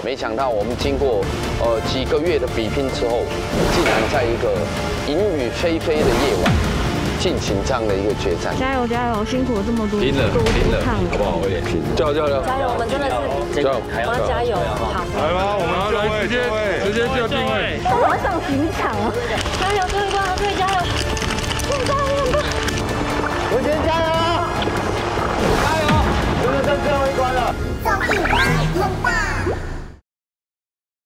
没想到我们经过几个月的比拼之后，竟然在一个阴雨霏霏的夜晚进行这样的一个决战。 加油加油，辛苦了这么多， 拼了，好不好？我也拼，加油加油！ 加油！我们真的是加油！ 我要加油！好， 来吧，我们要来直接就定位。 我要上刑场了！加油，各位观众，各位加油！加油！ 文贤加油！加油！真的剩最后一关了。 综艺大猛大。